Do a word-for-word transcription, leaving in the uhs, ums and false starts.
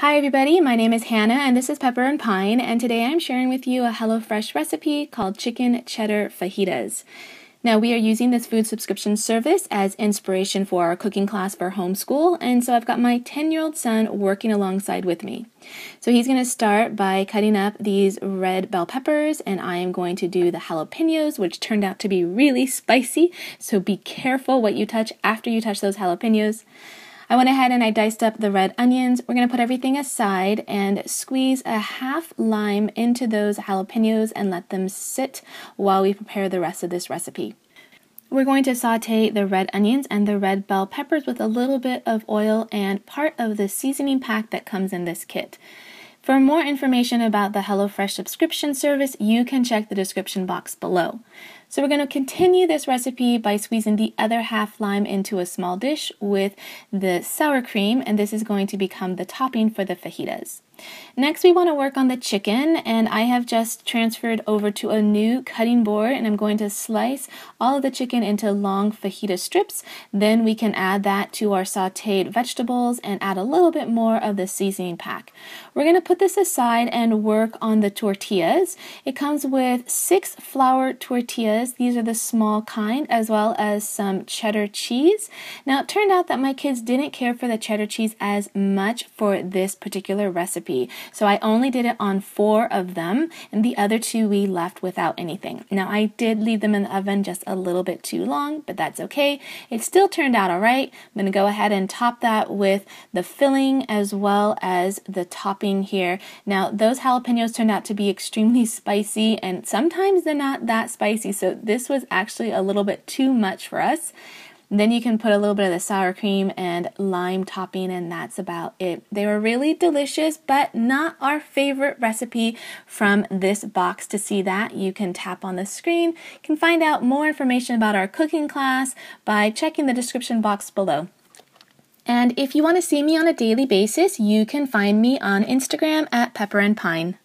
Hi everybody, my name is Hannah and this is Pepper and Pine, and today I'm sharing with you a HelloFresh recipe called chicken cheddar fajitas. Now we are using this food subscription service as inspiration for our cooking class for homeschool, and so I've got my ten-year-old son working alongside with me. So he's going to start by cutting up these red bell peppers, and I am going to do the jalapenos, which turned out to be really spicy, so be careful what you touch after you touch those jalapenos. I went ahead and I diced up the red onions. We're going to put everything aside and squeeze a half lime into those jalapenos and let them sit while we prepare the rest of this recipe. We're going to saute the red onions and the red bell peppers with a little bit of oil and part of the seasoning pack that comes in this kit. For more information about the HelloFresh subscription service, you can check the description box below. So we're going to continue this recipe by squeezing the other half lime into a small dish with the sour cream, and this is going to become the topping for the fajitas. Next, we want to work on the chicken, and I have just transferred over to a new cutting board, and I'm going to slice all of the chicken into long fajita strips. Then we can add that to our sauteed vegetables and add a little bit more of the seasoning pack. We're going to put this aside and work on the tortillas. It comes with six flour tortillas. These are the small kind, as well as some cheddar cheese. Now, it turned out that my kids didn't care for the cheddar cheese as much for this particular recipe. So I only did it on four of them, and the other two we left without anything. Now I did leave them in the oven just a little bit too long, but that's okay. It still turned out all right. I'm going to go ahead and top that with the filling as well as the topping here. Now those jalapenos turned out to be extremely spicy, and sometimes they're not that spicy, so this was actually a little bit too much for us. Then you can put a little bit of the sour cream and lime topping, and that's about it. They were really delicious, but not our favorite recipe from this box. To see that, you can tap on the screen. You can find out more information about our cooking class by checking the description box below. And if you want to see me on a daily basis, you can find me on Instagram at Pepper and Pine.